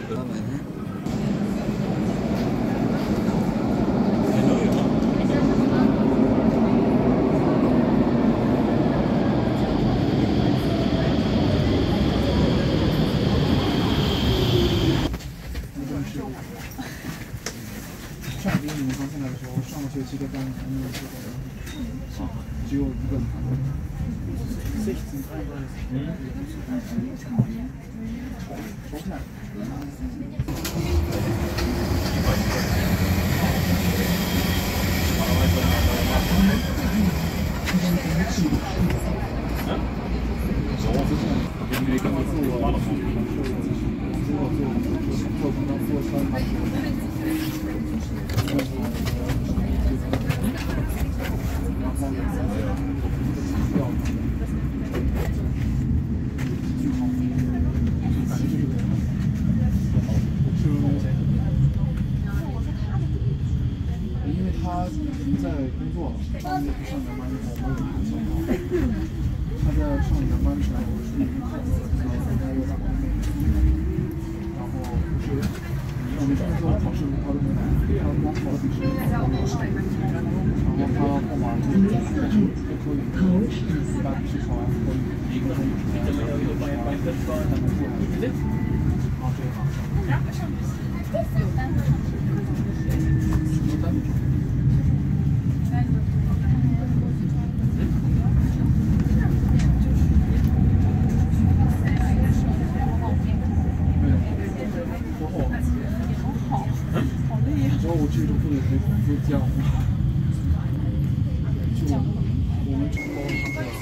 上学你们刚进来的时候，上个学期的班还没有这个，只有一个人。因为他已经在工作了，他也不上原班的时候，我有一个小号。他在上原班的时候，我是已经考了他有打工费，然后就是我们上次考试他都没来，他光考了笔试，然后他后面就口语，把笔试考完口语，一个人然后这个有单子上。有单子。然后我这种不能就这样，就我们承包他的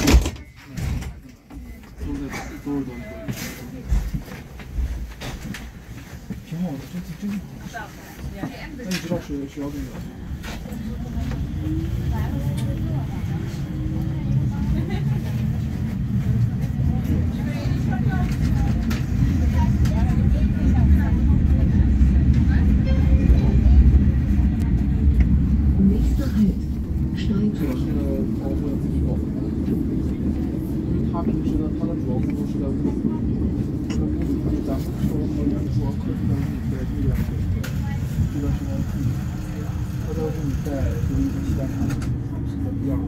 都是挺好的，真挺好。那你知道学校这个？这个是保护自己搞的，因为他平时呢，他的主要工作是在屋里，在屋里就是咱们说和人说客厅的屋里在这边，这边是在屋里，他在屋里在就是一个西单上一样。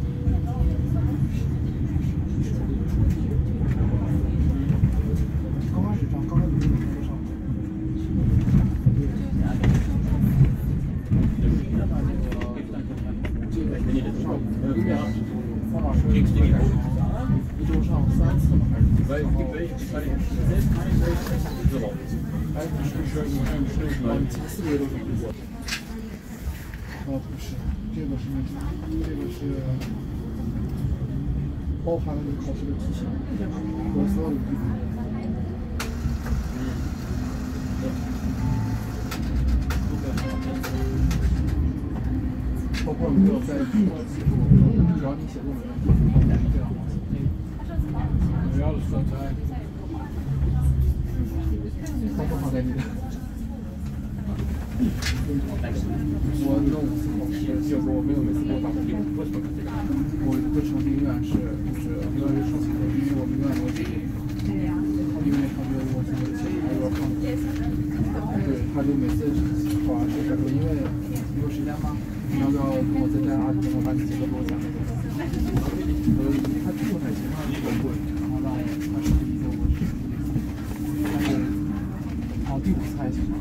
刚开始上，刚开始没有上。方法是一周上3次吗？还是4次？4个月都是不过。不是，这个是包含了你考试的题型和所有的题目。包括没有在只要你写论文，这样我要的素材，包括放在你的。我那5次考试，结果我没有每次都打分，我的成绩永远是永远是剩下的，因为我们永远都是，因为他觉得我写还有点胖，对，他就每次考完试他说因为你有时间吗？你要不要跟我再待20分钟，把你写的给我讲？他这种还行，他比较贵，然后让我他是理解我是，但是好第5次还行吧。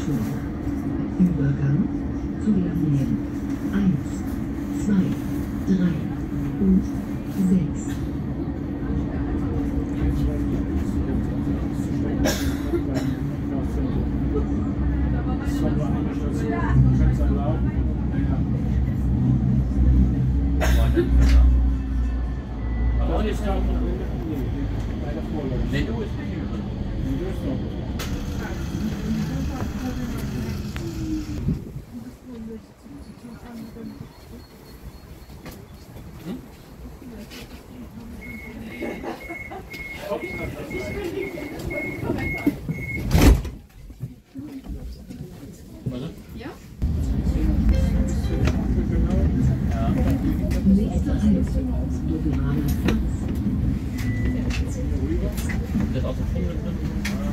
Station. Übergang zu Linien 1, 2, 3 und 6. Nächste Halt, Doberanner Platz. Das auch so viel mit drin?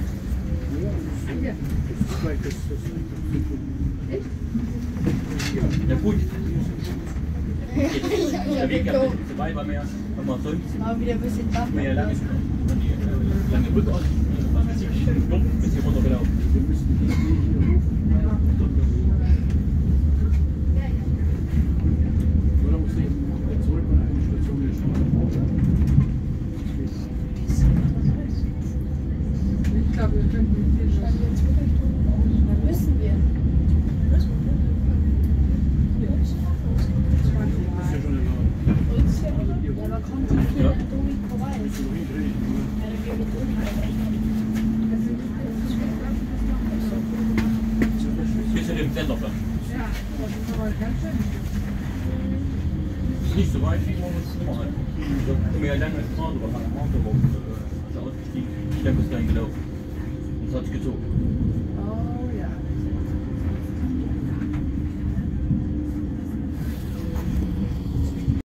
Ja gut. Der Weg ja ein bisschen vorbei, weil wir ja nochmal sonst Mal wieder ein bisschen wach. mehr lange Brücke aus. Was weiß ich, dumm, bis hier runtergelaufen. Ich glaube, wir könnten hier schon jetzt Müssen wir. Ja, aber kommt die hier Ja. Domi vorbei. Ja, dann gehen wir Domi Bis zu dem Senderplatz. Ja, das ist aber ganz schön. Nicht so weit wie morgens immer halt. Da können wir ja lange fahren, aber an der Auto ausgestiegen. Ich denke, es ist dann gelaufen. Und es hat sich gezogen.